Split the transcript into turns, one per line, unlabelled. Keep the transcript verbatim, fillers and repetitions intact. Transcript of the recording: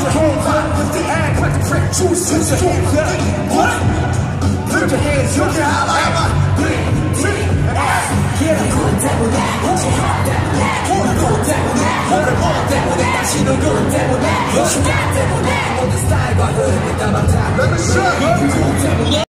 hands up with the act like the trick. Put your hands up. What? Put your hands up. Get it. Go 때문에 시간 때문에 너 때문에 너 때문에 다시 너 때문에 시간 때문에 모든 스타일과 흐름이 다 망다.